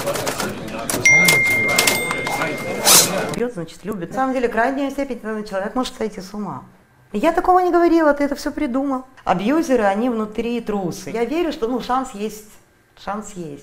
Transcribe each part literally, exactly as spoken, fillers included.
Бьет, значит, любит. На самом деле, крайняя степень, человек может сойти с ума. Я такого не говорила, ты это все придумал. Абьюзеры, они внутри трусы. Я верю, что ну, шанс есть. Шанс есть.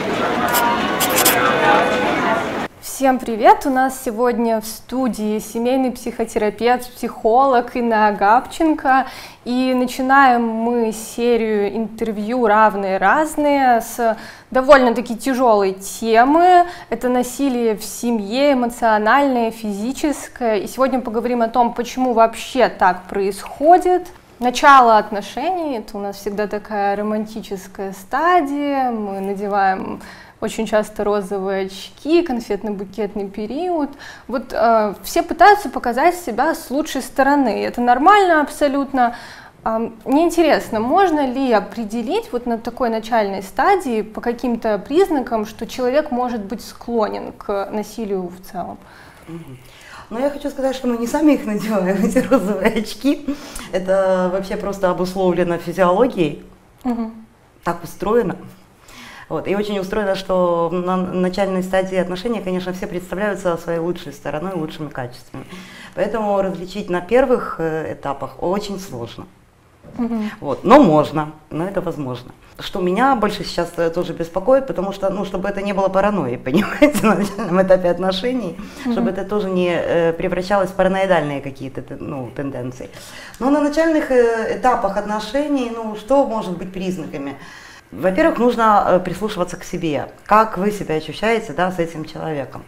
Всем привет! У нас сегодня в студии семейный психотерапевт, психолог Инна Агапченко. И начинаем мы серию интервью «Равные-разные» с довольно-таки тяжелой темы. Это насилие в семье, эмоциональное, физическое. И сегодня поговорим о том, почему вообще так происходит. Начало отношений — это у нас всегда такая романтическая стадия. Мы надеваем очень часто розовые очки, конфетно-букетный период. Вот э, все пытаются показать себя с лучшей стороны. Это нормально абсолютно. Э, мне интересно, можно ли определить вот на такой начальной стадии по каким-то признакам, что человек может быть склонен к насилию в целом? Но я хочу сказать, что мы не сами их надеваем, эти розовые очки. Это вообще просто обусловлено физиологией. Угу. Так устроено. Вот. И очень устроено, что на начальной стадии отношений, конечно, все представляются своей лучшей стороной, лучшими качествами. Поэтому различить на первых этапах очень сложно. Угу. Вот. Но можно, но это возможно. Что меня больше сейчас тоже беспокоит, потому что, ну, чтобы это не было паранойей, понимаете, на начальном этапе отношений, угу. чтобы это тоже не э, превращалось в параноидальные какие-то ну, тенденции. Но на начальных э, этапах отношений, ну, что может быть признаками? Во-первых, нужно прислушиваться к себе, как вы себя ощущаете, да, с этим человеком.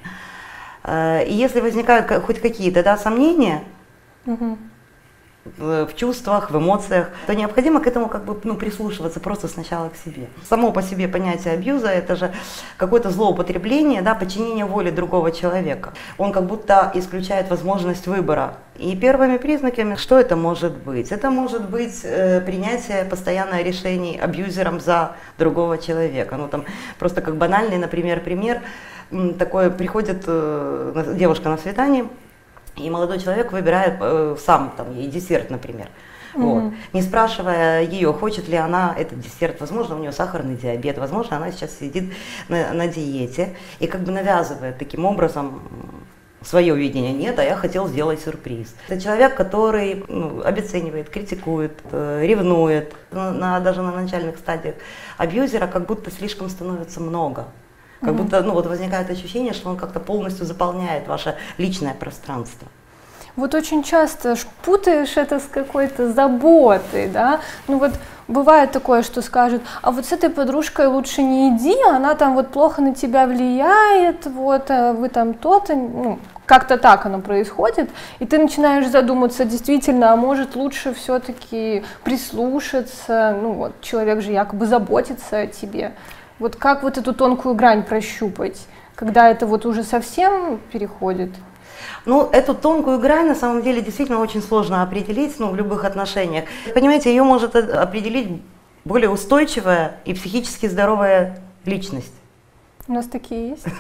И если возникают хоть какие-то, да, сомнения угу. в чувствах, в эмоциях, то необходимо к этому как бы, ну, прислушиваться просто сначала к себе. Само по себе понятие абьюза — это же какое-то злоупотребление, да, подчинение воли другого человека. Он как будто исключает возможность выбора. И первыми признаками, что это может быть? Это может быть э, принятие постоянное решений абьюзером за другого человека. Ну там просто как банальный, например, пример. Такой приходит э, девушка на свидание, и молодой человек выбирает э, сам там ей десерт, например. Mm-hmm. Вот. Не спрашивая ее, хочет ли она этот десерт, возможно, у нее сахарный диабет, возможно, она сейчас сидит на, на диете и как бы навязывает таким образом свое видение. Нет, а я хотел сделать сюрприз. Это человек, который ну, обесценивает, критикует, э, ревнует. На, даже на начальных стадиях абьюзера как будто слишком становится много. Как угу. будто ну, вот возникает ощущение, что он как-то полностью заполняет ваше личное пространство. Вот очень часто путаешь это с какой-то заботой, да? Ну вот бывает такое, что скажут, а вот с этой подружкой лучше не иди, она там вот плохо на тебя влияет, вот вы там то-то, ну, как-то так оно происходит, и ты начинаешь задуматься, действительно, а может лучше все-таки прислушаться, ну вот человек же якобы заботится о тебе. Вот как вот эту тонкую грань прощупать, когда это вот уже совсем переходит? Ну, эту тонкую грань, на самом деле, действительно очень сложно определить, ну, в любых отношениях. Понимаете, ее может определить более устойчивая и психически здоровая личность. У нас такие есть?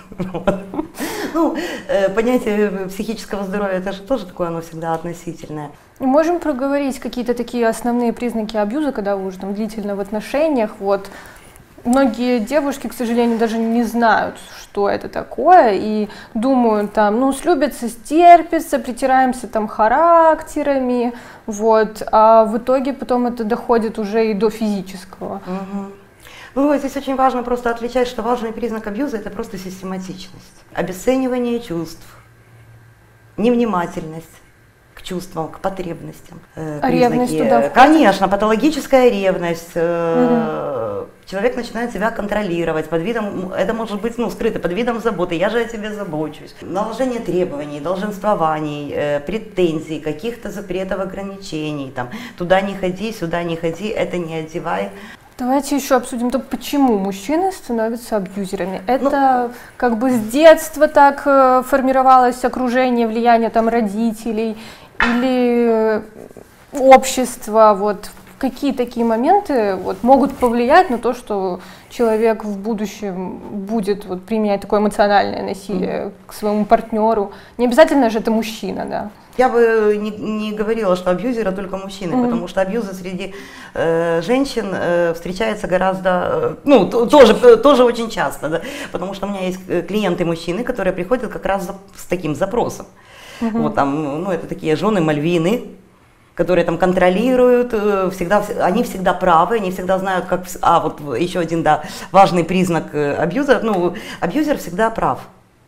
Ну, понятие психического здоровья, это же тоже такое, оно всегда относительное. Можем проговорить какие-то такие основные признаки абьюза, когда вы уже там длительно в отношениях, вот. Многие девушки, к сожалению, даже не знают, что это такое, и думают, там, ну, слюбятся, стерпятся, притираемся там характерами, вот, а в итоге потом это доходит уже и до физического. Угу. Ну, здесь очень важно просто отличать, что важный признак абьюза — это просто систематичность, обесценивание чувств, невнимательность к чувствам, к потребностям. Э, а ревность туда входит? Конечно, патологическая ревность. Э, угу. Человек начинает себя контролировать под видом, это может быть ну, скрыто под видом заботы, я же о тебе забочусь. Наложение требований, долженствований, э, претензий, каких-то запретов, ограничений, там, туда не ходи, сюда не ходи, это не одевай. Давайте еще обсудим то, почему мужчины становятся абьюзерами. Это ну, как бы с детства так э, формировалось окружение, влияние там родителей или общество, вот какие такие моменты вот, могут повлиять на то, что человек в будущем будет вот, применять такое эмоциональное насилие mm-hmm. к своему партнеру? Не обязательно же это мужчина, да? Я бы не, не говорила, что абьюзеры только мужчины, mm-hmm. потому что абьюза среди э, женщин э, встречается гораздо, э, ну, то, тоже, тоже очень часто, да, потому что у меня есть клиенты-мужчины, которые приходят как раз за, с таким запросом. Mm-hmm. Вот там, ну, это такие жены Мальвины, которые там контролируют, всегда, они всегда правы, они всегда знают, как... А, вот еще один, да, важный признак абьюзера, ну, абьюзер всегда прав.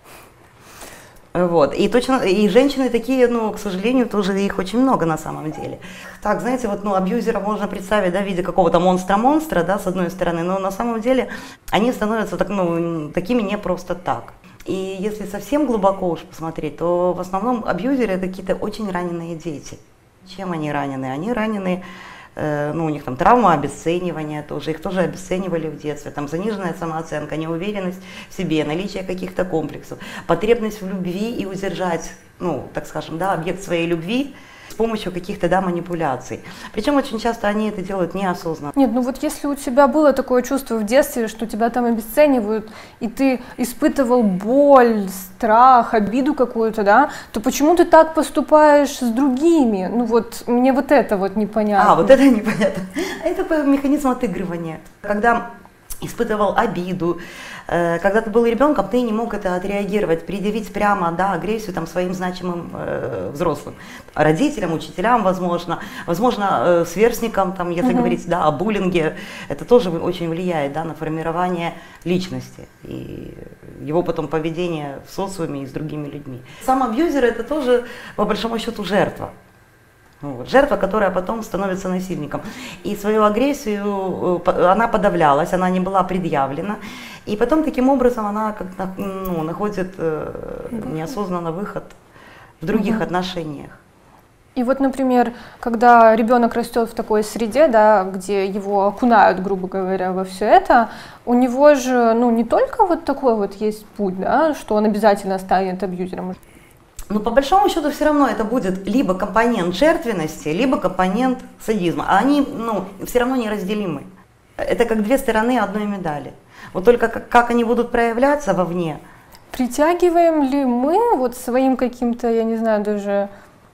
Вот, и точно, и женщины такие, ну, к сожалению, тоже их очень много на самом деле. Так, знаете, вот, ну, абьюзера можно представить, да, в виде какого-то монстра-монстра, да, с одной стороны, но на самом деле они становятся, так, ну, такими не просто так. И если совсем глубоко уж посмотреть, то в основном абьюзеры это какие-то очень раненые дети. Чем они ранены? Они ранены, э, ну, у них там травма обесценивания тоже, их тоже обесценивали в детстве, там заниженная самооценка, неуверенность в себе, наличие каких-то комплексов, потребность в любви и удержать, ну, так скажем, да, объект своей любви с помощью каких-то, да, манипуляций. Причем очень часто они это делают неосознанно. Нет, ну вот если у тебя было такое чувство в детстве, что тебя там обесценивают, и ты испытывал боль, страх, обиду какую-то, да, то почему ты так поступаешь с другими? Ну вот, мне вот это вот непонятно. А, вот это непонятно. Это механизм отыгрывания. Когда испытывал обиду, когда ты был ребенком, ты не мог это отреагировать, предъявить прямо, да, агрессию там, своим значимым э, взрослым, родителям, учителям, возможно, возможно, э, сверстникам, там, если uh-huh. говорить, да, о буллинге, это тоже очень влияет, да, на формирование личности и его потом поведение в социуме и с другими людьми. Сам абьюзер это тоже, по большому счету, жертва. Вот. Жертва, которая потом становится насильником. И свою агрессию, она подавлялась, она не была предъявлена. И потом таким образом она как, ну, находит э, неосознанно выход в других угу. отношениях. И вот, например, когда ребенок растет в такой среде, да, где его окунают, грубо говоря, во все это, у него же, ну, не только вот такой вот есть путь, да, что он обязательно станет абьюзером. Но по большому счету все равно это будет либо компонент жертвенности, либо компонент садизма. А они, ну, все равно неразделимы. Это как две стороны одной медали. Вот только как, как они будут проявляться вовне. Притягиваем ли мы вот своим каким-то, я не знаю, даже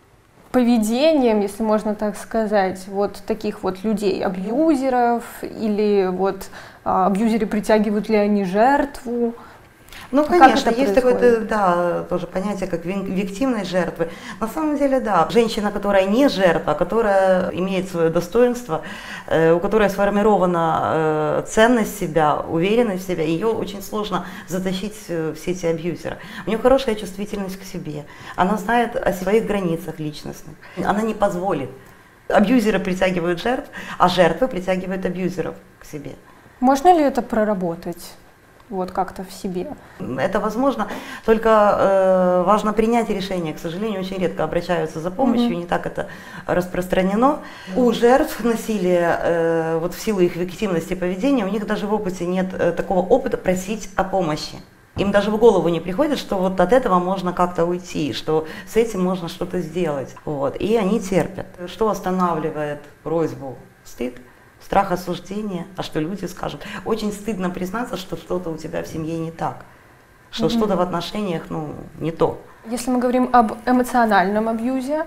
поведением, если можно так сказать, вот таких вот людей, абьюзеров, или вот а, абьюзеры притягивают ли они жертву? Ну, конечно, есть такое, да, тоже понятие, как виктимной жертвы. На самом деле, да, женщина, которая не жертва, которая имеет свое достоинство, э, у которой сформирована э, ценность себя, уверенность в себе, ее очень сложно затащить в сети абьюзера. У нее хорошая чувствительность к себе, она знает о своих границах личностных, она не позволит. Абьюзеры притягивают жертв, а жертвы притягивают абьюзеров к себе. Можно ли это проработать? Вот как-то в себе. Это возможно, только э, важно принять решение. К сожалению, очень редко обращаются за помощью, mm-hmm. не так это распространено. У жертв насилия, э, вот в силу их виктимности поведения, у них даже в опыте нет э, такого опыта просить о помощи. Им даже в голову не приходит, что вот от этого можно как-то уйти, что с этим можно что-то сделать. Вот. И они терпят. Что останавливает просьбу? Стыд? Страх осуждения, а что люди скажут. Очень стыдно признаться, что что-то у тебя в семье не так, что mm-hmm. что-то в отношениях, ну, не то. Если мы говорим об эмоциональном абьюзе,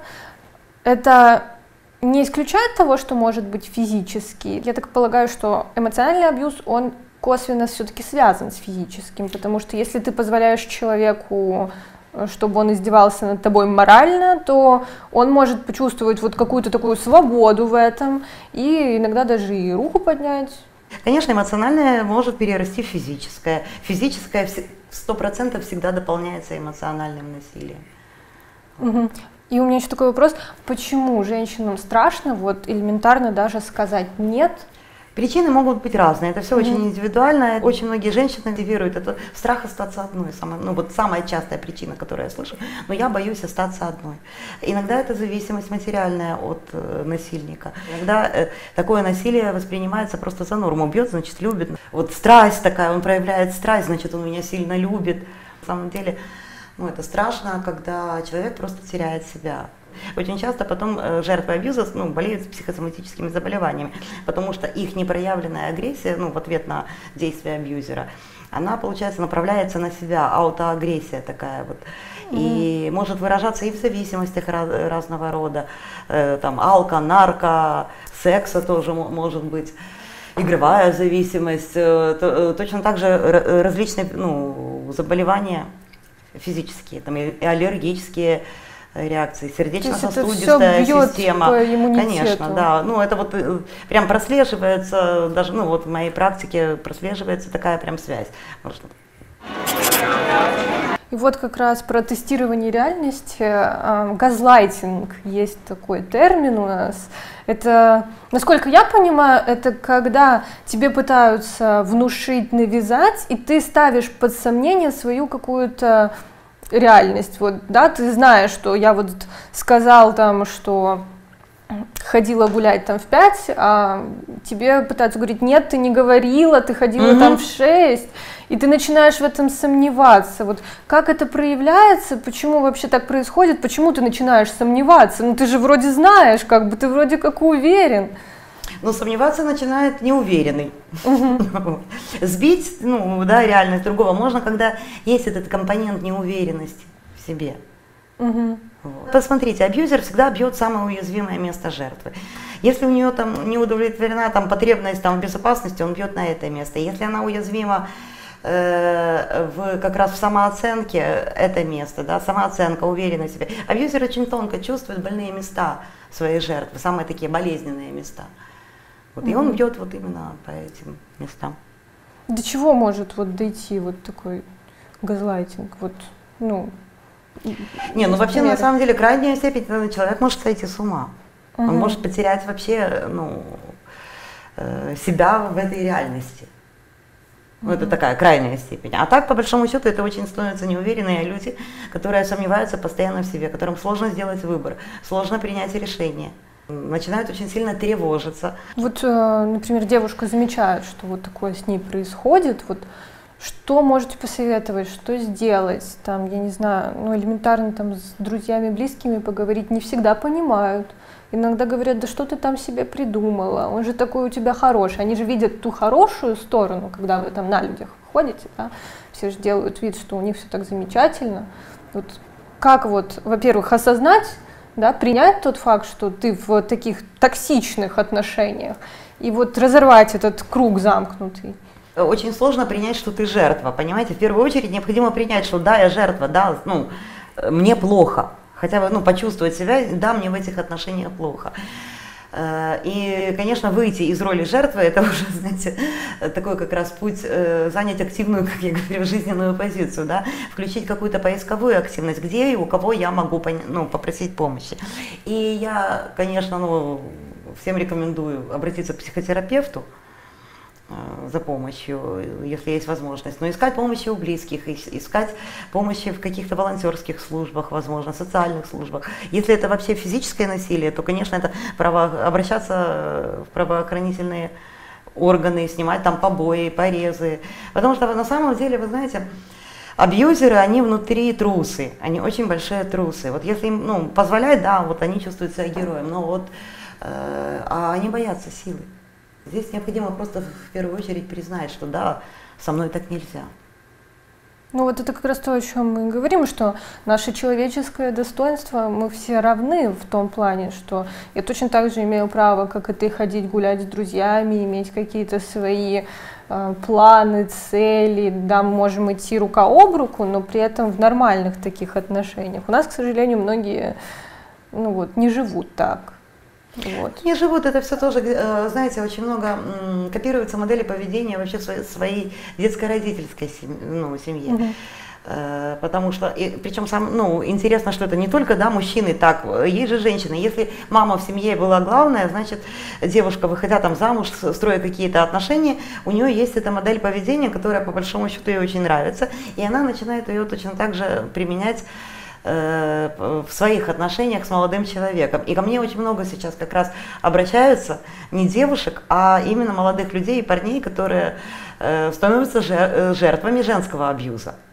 это не исключает того, что может быть физический. Я так полагаю, что эмоциональный абьюз, он косвенно все-таки связан с физическим, потому что если ты позволяешь человеку, чтобы он издевался над тобой морально, то он может почувствовать вот какую-то такую свободу в этом и иногда даже и руку поднять. Конечно, эмоциональное может перерасти в физическое. Физическое сто процентов всегда дополняется эмоциональным насилием. Угу. И у меня еще такой вопрос, почему женщинам страшно вот элементарно даже сказать «нет»? Причины могут быть разные, это все mm-hmm. очень индивидуально. Очень многие женщины мотивируют это страх остаться одной, самая, ну вот самая частая причина, которую я слышу. Но я боюсь остаться одной. Иногда это зависимость материальная от э, насильника. Иногда э, такое насилие воспринимается просто за норму. Бьет, значит любит. Вот страсть такая, он проявляет страсть, значит он меня сильно любит. На самом деле, ну это страшно, когда человек просто теряет себя. очень часто потом жертвы абьюза, ну, болеют психосоматическими заболеваниями, потому что их непроявленная агрессия, ну, в ответ на действия абьюзера, она, получается, направляется на себя, аутоагрессия такая вот. И mm-hmm. может выражаться и в зависимостях раз, разного рода, э, там, алко, нарко, секса тоже может быть, игровая зависимость, э, то, точно так же различные, ну, заболевания физические, там, и аллергические реакции, сердечно-сосудистая система. Конечно, да. Ну, это вот прям прослеживается, даже, ну, вот в моей практике прослеживается такая прям связь. И вот как раз про тестирование реальности, газлайтинг, есть такой термин у нас. Это, насколько я понимаю, это когда тебе пытаются внушить, навязать, и ты ставишь под сомнение свою какую-то реальность. Вот, да, ты знаешь, что я вот сказал там, что ходила гулять там в пять, а тебе пытаются говорить: нет, ты не говорила, ты ходила mm-hmm. там в шесть, и ты начинаешь в этом сомневаться. Вот как это проявляется, почему вообще так происходит, почему ты начинаешь сомневаться? Ну ты же вроде знаешь, как бы ты вроде как уверен. Но сомневаться начинает неуверенный. Uh-huh. Сбить, ну да, реальность другого можно, когда есть этот компонент неуверенности в себе. Uh-huh. Вот. Посмотрите, абьюзер всегда бьет самое уязвимое место жертвы. Если у нее там не удовлетворена там, потребность там, в безопасности, он бьет на это место. Если она уязвима э, в, как раз в самооценке, это место, да, самооценка, уверенность в себе. Абьюзер очень тонко чувствует больные места своей жертвы, самые такие болезненные места. Вот, и он бьет вот именно по этим местам. До чего может вот дойти вот такой газлайтинг? Вот, ну, не, ну вообще на самом деле крайняя степень, человек может сойти с ума. Uh-huh. Он может потерять вообще, ну, себя в этой реальности. Uh-huh. Это такая крайняя степень. А так, по большому счету, это очень становятся неуверенные люди, которые сомневаются постоянно в себе, которым сложно сделать выбор, сложно принять решение. Начинают очень сильно тревожиться. Вот, например, девушка замечает, что вот такое с ней происходит, вот что можете посоветовать, что сделать, там, я не знаю, ну, элементарно там с друзьями, близкими поговорить, не всегда понимают. Иногда говорят: да что ты там себе придумала, он же такой у тебя хороший. Они же видят ту хорошую сторону, когда вы там на людях ходите, да? Все же делают вид, что у них все так замечательно. Вот как вот, во-первых, осознать, да, принять тот факт, что ты в таких токсичных отношениях, и вот разорвать этот круг замкнутый. Очень сложно принять, что ты жертва, понимаете? В первую очередь необходимо принять, что да, я жертва, да, ну, мне плохо. Хотя бы, ну, почувствовать себя, да, мне в этих отношениях плохо. И, конечно, выйти из роли жертвы, это уже, знаете, такой как раз путь занять активную, как я говорю, жизненную позицию, да, включить какую-то поисковую активность, где и у кого я могу, ну, попросить помощи. И я, конечно, ну, всем рекомендую обратиться к психотерапевту за помощью, если есть возможность, но искать помощи у близких, искать помощи в каких-то волонтерских службах, возможно, социальных службах. Если это вообще физическое насилие, то, конечно, это право, обращаться в правоохранительные органы, снимать там побои, порезы. Потому что на самом деле, вы знаете, абьюзеры, они внутри трусы, они очень большие трусы. Вот если им, ну, позволять, да, вот они чувствуют себя героем, но вот э, а они боятся силы. Здесь необходимо просто в первую очередь признать, что да, со мной так нельзя. Ну вот это как раз то, о чем мы говорим, что наше человеческое достоинство, мы все равны в том плане, что я точно так же имею право, как и ты, ходить гулять с друзьями, иметь какие-то свои э, планы, цели, да, мы можем идти рука об руку, но при этом в нормальных таких отношениях. У нас, к сожалению, многие, ну вот, не живут так. Вот. Не живут, это все тоже, знаете, очень много копируются модели поведения вообще в своей детско-родительской семье, ну, семье. Угу. Потому что, и, причем сам, ну, интересно, что это не только, да, мужчины так, есть же женщины. Если мама в семье была главная, значит, девушка, выходя там замуж, строя какие-то отношения, у нее есть эта модель поведения, которая по большому счету ей очень нравится, и она начинает ее точно так же применять в своих отношениях с молодым человеком. И ко мне очень много сейчас как раз обращаются не девушек, а именно молодых людей и парней, которые становятся жертвами женского абьюза.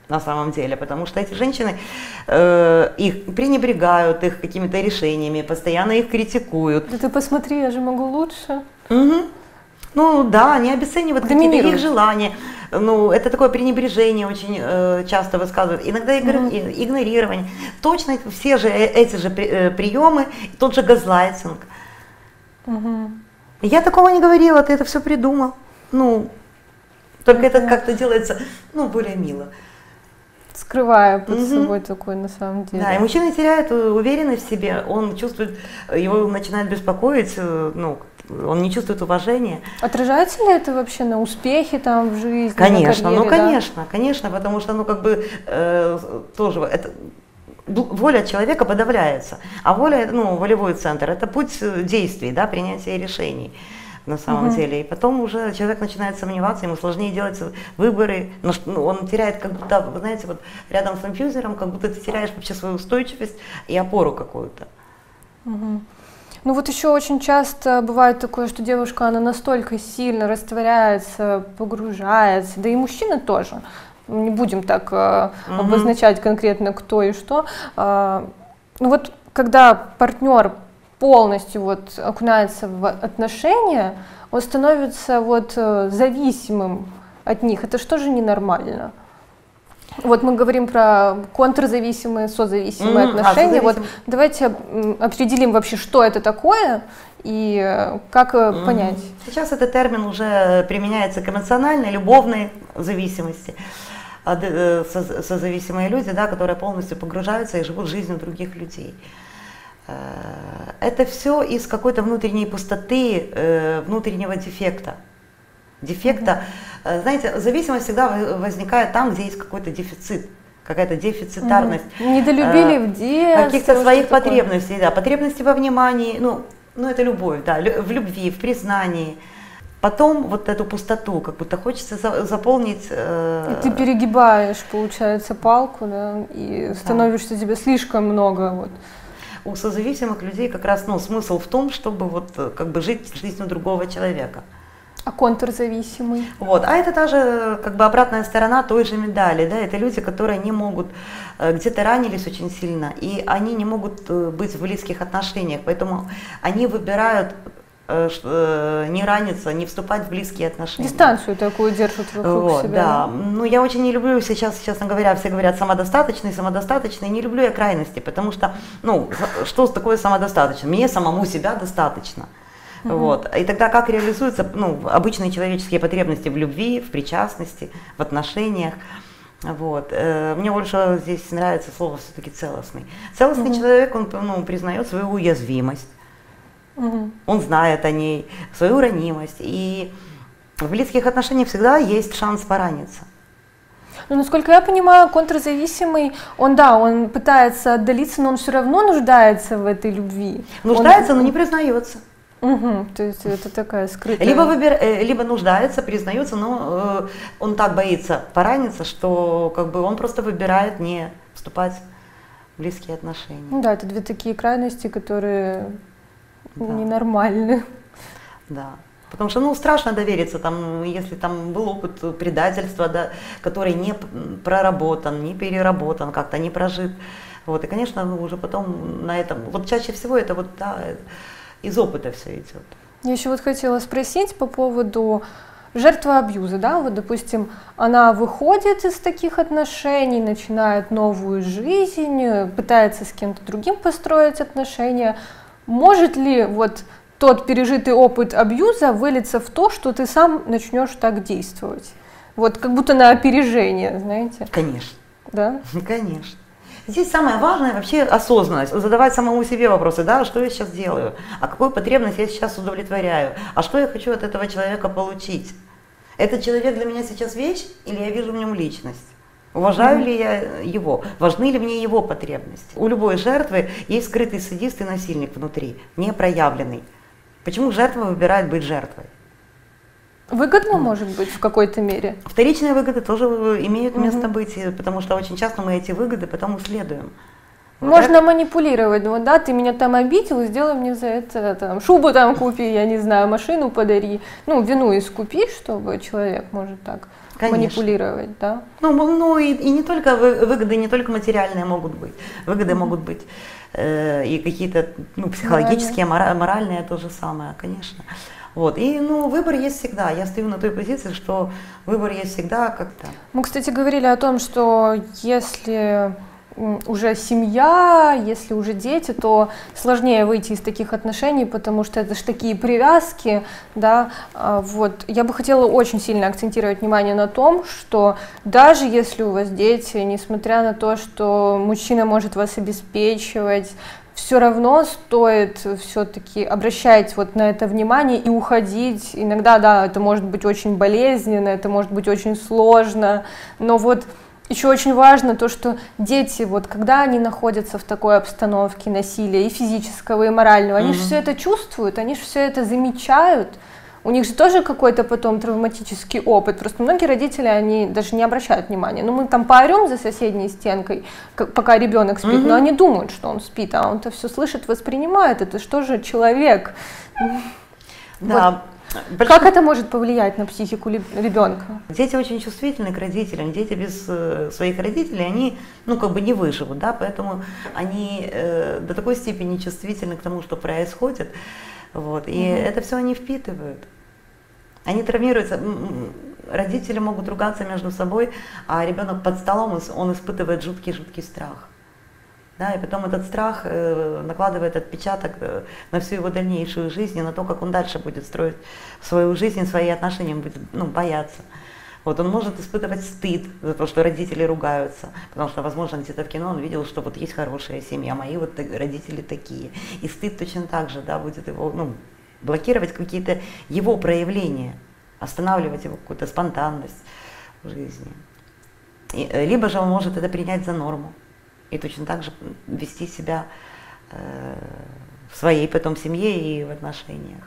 на самом деле, потому что эти женщины э, их пренебрегают их какими-то решениями, постоянно их критикуют. Да ты посмотри, я же могу лучше. Угу. Ну да, они обесценивают какие-то их желания. Ну, это такое пренебрежение очень э, часто высказывают. Иногда игр, угу. игнорирование. Точно все же эти же при, приемы, тот же газлайтинг. Угу. Я такого не говорила, ты это все придумал. Ну, только угу. это как-то делается, ну, более мило. Скрывая под угу. собой такой на самом деле. Да, и мужчина теряет уверенность в себе, он чувствует, его начинает беспокоить, ну, он не чувствует уважения. Отражается ли это вообще на успехе там в жизни? Конечно, на карьере, ну конечно, да? конечно, потому что, ну как бы э, тоже это, воля человека подавляется, а воля, ну волевой центр, это путь действий, да, принятия решений на самом угу. деле, и потом уже человек начинает сомневаться, ему сложнее делать выборы, но ну, он теряет как будто, вы знаете, вот рядом с инфьюзером, как будто ты теряешь вообще свою устойчивость и опору какую-то. Угу. Ну вот еще очень часто бывает такое, что девушка, она настолько сильно растворяется, погружается, да и мужчина тоже, не будем так э, угу. обозначать конкретно кто и что. Э, ну вот когда партнер полностью вот окунается в отношения, он становится вот э, зависимым от них, это что же ненормально? Вот мы говорим про контрзависимые, созависимые mm, отношения. А, вот давайте определим вообще, что это такое и как mm. понять. Сейчас этот термин уже применяется к эмоциональной, любовной зависимости. Созависимые люди, да, которые полностью погружаются и живут жизнью других людей. Это все из какой-то внутренней пустоты, внутреннего дефекта. Дефекта, mm-hmm. знаете, зависимость всегда возникает там, где есть какой-то дефицит, какая-то дефицитарность. Mm-hmm. Недолюбили в детстве. Каких-то своих потребностей, такое? Да, потребности во внимании, ну, ну это любовь, да, в любви, в признании. Потом вот эту пустоту, как будто хочется за, заполнить. Э... И ты перегибаешь, получается, палку, да, и становишься да. тебе слишком много. Вот. У созависимых людей как раз, ну, смысл в том, чтобы вот как бы жить жизнью другого человека. А контрзависимый? Вот, а это та же как бы обратная сторона той же медали, да, это люди, которые не могут, где-то ранились очень сильно, и они не могут быть в близких отношениях, поэтому они выбирают не раниться, не вступать в близкие отношения. Дистанцию такую держат вокруг вот, себя. Да, ну я очень не люблю сейчас, честно говоря, все говорят самодостаточный, самодостаточный, не люблю я крайности, потому что, ну, что такое самодостаточно? Мне самому себя достаточно. Uh-huh. Вот. И тогда как реализуются ну, обычные человеческие потребности в любви, в причастности, в отношениях. Вот. Мне больше здесь нравится слово все-таки целостный. Целостный uh-huh. человек, он ну, признает свою уязвимость, uh-huh. он знает о ней, свою ранимость. И в близких отношениях всегда есть шанс пораниться. Ну, насколько я понимаю, контрзависимый, он, да, он пытается отдалиться, но он все равно нуждается в этой любви. Нуждается, он... но не признается. Угу, то есть это такая скрытая... Либо, выбир... либо нуждается, признается, но э, он так боится пораниться, что как бы он просто выбирает не вступать в близкие отношения. Ну да, это две такие крайности, которые да. ненормальны. Да, потому что ну, страшно довериться, там, если там был опыт предательства, да, который не проработан, не переработан, как-то не прожит. Вот, и, конечно, ну, уже потом на этом... Вот чаще всего это вот... Да, из опыта все идет. Я еще вот хотела спросить по поводу жертвы абьюза, да, вот, допустим, она выходит из таких отношений, начинает новую жизнь, пытается с кем-то другим построить отношения. Может ли вот тот пережитый опыт абьюза вылиться в то, что ты сам начнешь так действовать? Вот как будто на опережение, знаете? Конечно. Да? Конечно. Здесь самое важное вообще осознанность, задавать самому себе вопросы, да, что я сейчас делаю, а какую потребность я сейчас удовлетворяю, а что я хочу от этого человека получить. Этот человек для меня сейчас вещь или я вижу в нем личность? Уважаю mm-hmm. ли я его? Важны ли мне его потребности? У любой жертвы есть скрытый садист и насильник внутри, не проявленный. Почему жертва выбирает быть жертвой? Выгодно, может быть, в какой-то мере? Вторичные выгоды тоже имеют место угу. быть, потому что очень часто мы эти выгоды потом исследуем. Можно вот манипулировать, вот, да, ты меня там обидел, сделай мне за это там, шубу там купи, я не знаю, машину подари, ну, вину искупи, чтобы человек может так. Конечно. Манипулировать, да? Ну, ну и, и не только выгоды, не только материальные могут быть. Выгоды mm-hmm. могут быть э, и какие-то ну, психологические, моральные. моральные то же самое, конечно. Вот. И ну, выбор есть всегда. Я стою на той позиции, что выбор есть всегда как-то. Мы, кстати, говорили о том, что если уже семья, если уже дети, то сложнее выйти из таких отношений, потому что это же такие привязки, да, вот. Я бы хотела очень сильно акцентировать внимание на том, что даже если у вас дети, несмотря на то, что мужчина может вас обеспечивать, все равно стоит все-таки обращать вот на это внимание и уходить. Иногда, да, это может быть очень болезненно, это может быть очень сложно, но вот еще очень важно то, что дети, вот когда они находятся в такой обстановке насилия и физического, и морального, они mm-hmm. же все это чувствуют, они же все это замечают. У них же тоже какой-то потом травматический опыт. Просто многие родители, они даже не обращают внимания. Ну, мы там поорем за соседней стенкой, пока ребенок спит, mm-hmm. но они думают, что он спит, а он-то все слышит, воспринимает. Это что же человек? Да. Вот. Большой... Как это может повлиять на психику ребенка? Дети очень чувствительны к родителям. Дети без э, своих родителей, они, ну, как бы не выживут, да, поэтому они э, до такой степени чувствительны к тому, что происходит, вот, и mm-hmm. это все они впитывают. Они травмируются. Родители могут ругаться между собой, а ребенок под столом, он испытывает жуткий-жуткий страх. Да, и потом этот страх э, накладывает отпечаток э, на всю его дальнейшую жизнь и на то, как он дальше будет строить свою жизнь, свои отношения, он будет ну, бояться. Вот, он может испытывать стыд за то, что родители ругаются, потому что, возможно, где-то в кино он видел, что вот есть хорошая семья, мои вот родители такие. И стыд точно так же, да, будет его ну, блокировать какие-то его проявления, останавливать его какую-то спонтанность в жизни. И, либо же он может это принять за норму. И точно так же вести себя э, в своей потом семье и в отношениях.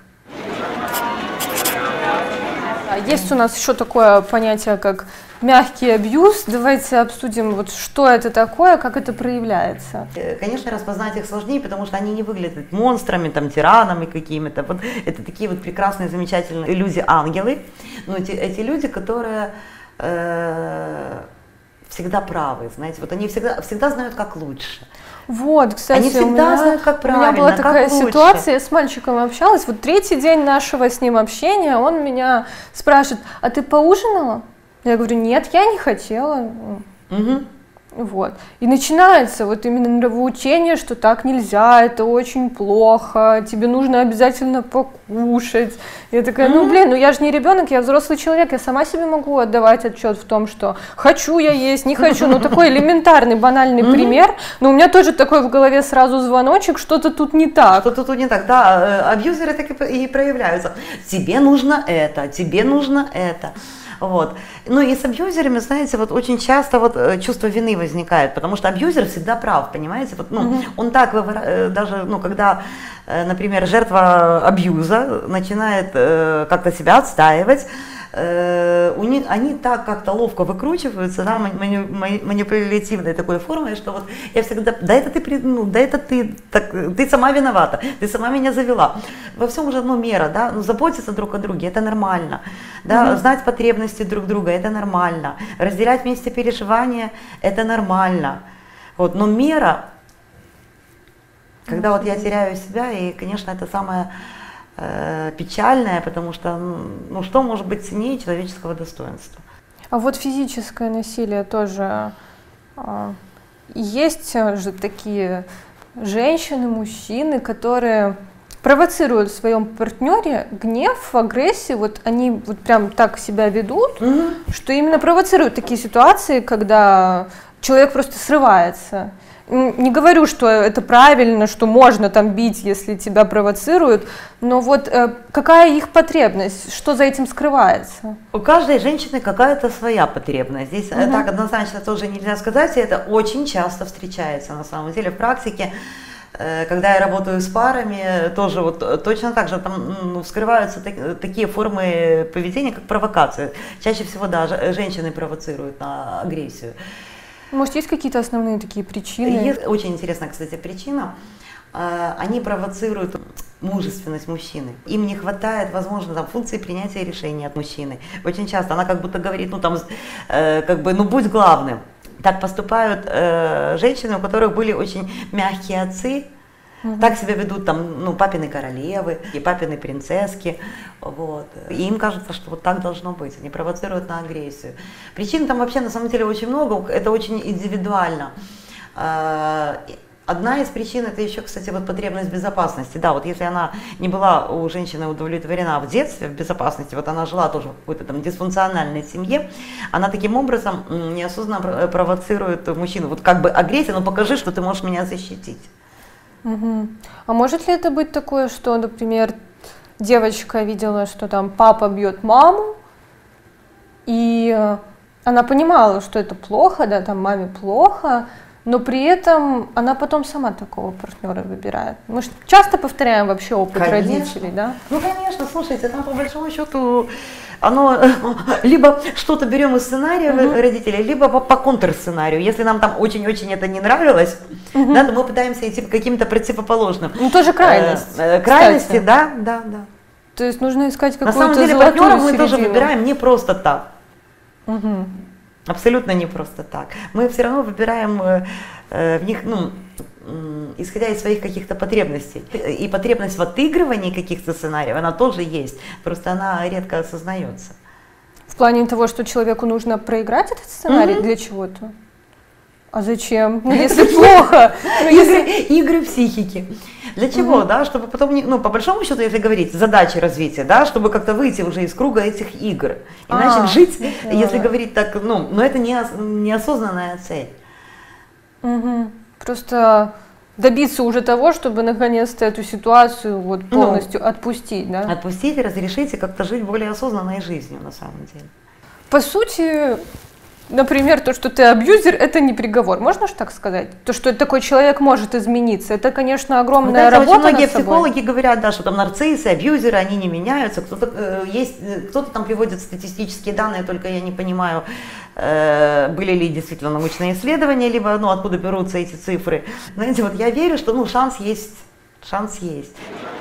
Есть у нас еще такое понятие, как мягкий абьюз. Давайте обсудим, вот, что это такое, как это проявляется. Конечно, распознать их сложнее, потому что они не выглядят монстрами, там, тиранами какими-то. Вот, это такие вот прекрасные, замечательные люди-ангелы. Но эти, эти люди, которые... Э, всегда правы, знаете, вот они всегда, всегда знают, как лучше. Вот, кстати, они всегда у меня, знают, как правильно, у меня была такая как ситуация, я с мальчиком общалась, вот третий день нашего с ним общения, он меня спрашивает, а ты поужинала? Я говорю, нет, я не хотела. Угу. Вот. И начинается вот именно нравоучение, что так нельзя, это очень плохо, тебе нужно обязательно покушать. Я такая, ну блин, ну я же не ребенок, я взрослый человек, я сама себе могу отдавать отчет в том, что хочу я есть, не хочу. Ну такой элементарный, банальный пример, но у меня тоже такой в голове сразу звоночек, что-то тут не так. Что-то тут не так, да, абьюзеры так и проявляются. Тебе нужно это, тебе нужно это. Вот. Ну и с абьюзерами, знаете, вот очень часто вот чувство вины возникает, потому что абьюзер всегда прав, понимаете? Вот, ну, mm-hmm. Он так, даже, ну, когда, например, жертва абьюза начинает как-то себя отстаивать, у них, они так как-то ловко выкручиваются, да, мани, мани, манипулятивной такой формой, что вот я всегда, да это ты, ну, да это ты, так, ты сама виновата, ты сама меня завела. Во всем уже ну, мера, да, ну, заботиться друг о друге, это нормально, да, угу. Знать потребности друг друга, это нормально, разделять вместе переживания, это нормально, вот, но мера, когда вот я теряю себя, и, конечно, это самое печальное, потому что, ну, что может быть ценнее человеческого достоинства? А вот физическое насилие тоже. Есть же такие женщины, мужчины, которые провоцируют в своем партнере гнев, агрессию, вот они вот прям так себя ведут, mm-hmm. что именно провоцируют такие ситуации, когда человек просто срывается. Не говорю, что это правильно, что можно там бить, если тебя провоцируют, но вот э, какая их потребность, что за этим скрывается? У каждой женщины какая-то своя потребность. Здесь угу. так однозначно тоже нельзя сказать, и это очень часто встречается на самом деле в практике. Э, когда я работаю с парами, тоже вот точно так же там ну, вскрываются так, такие формы поведения, как провокация. Чаще всего да, женщины провоцируют на агрессию. Может, есть какие-то основные такие причины? Есть очень интересная, кстати, причина. Они провоцируют мужественность мужчины. Им не хватает, возможно, там, функции принятия решений от мужчины. Очень часто она как будто говорит, ну там, э, как бы, ну будь главным. Так поступают э, женщины, у которых были очень мягкие отцы, угу. Так себя ведут там, ну, папины королевы и папины принцесски, вот. И им кажется, что вот так должно быть, они провоцируют на агрессию. Причин там вообще на самом деле очень много, это очень индивидуально. Одна из причин — это еще, кстати, вот потребность безопасности. Да, вот если она не была у женщины удовлетворена в детстве, в безопасности, вот она жила тоже в какой-то там дисфункциональной семье, она таким образом неосознанно провоцирует мужчину. Вот как бы агрессия, ну покажи, что ты можешь меня защитить. Угу. А может ли это быть такое, что, например, девочка видела, что там папа бьет маму, и она понимала, что это плохо, да, там маме плохо, но при этом она потом сама такого партнера выбирает. Мы же часто повторяем вообще опыт конечно. Родителей, да? Ну, конечно, слушайте, там по большому счету оно либо что-то берем из сценария угу. родителей, либо по, по контрсценарию. Если нам там очень-очень это не нравилось, угу. да, то мы пытаемся идти к каким-то противоположным. Ну, тоже крайность. Э, крайности, да, да, да. То есть нужно искать какую-то золотую середину. На самом деле партнеров мы тоже выбираем не просто так. Угу. Абсолютно не просто так. Мы все равно выбираем э, в них, ну, э, исходя из своих каких-то потребностей. И потребность в отыгрывании каких-то сценариев, она тоже есть, просто она редко осознается. В плане того, что человеку нужно проиграть этот сценарий mm-hmm. для чего-то? А зачем? Ну, если плохо. Игры психики. Для чего, mm-hmm. да, чтобы потом, не, ну, по большому счету, если говорить, задачи развития, да, чтобы как-то выйти уже из круга этих игр. Иначе а, жить, yeah. если говорить так, ну, но это не, неосознанная цель. Mm-hmm. Просто добиться уже того, чтобы наконец-то эту ситуацию вот полностью ну, отпустить, да? Отпустить и разрешить и как-то жить более осознанной жизнью, на самом деле. По сути, например, то, что ты абьюзер, это не приговор. Можно же так сказать? То, что такой человек может измениться, это, конечно, огромная ну, работа очень многие над собой. Психологи говорят, да, что там нарциссы, абьюзеры, они не меняются. Кто-то э, есть, кто-то там приводит статистические данные, только я не понимаю, э, были ли действительно научные исследования, либо, ну, откуда берутся эти цифры. Знаете, вот я верю, что, ну, шанс есть, шанс есть.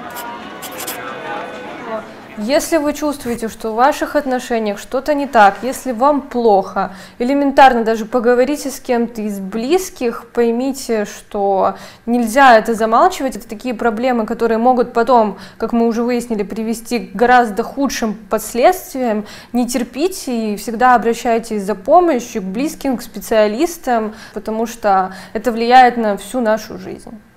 Если вы чувствуете, что в ваших отношениях что-то не так, если вам плохо, элементарно даже поговорите с кем-то из близких, поймите, что нельзя это замалчивать, это такие проблемы, которые могут потом, как мы уже выяснили, привести к гораздо худшим последствиям. Не терпите и всегда обращайтесь за помощью к близким, к специалистам, потому что это влияет на всю нашу жизнь.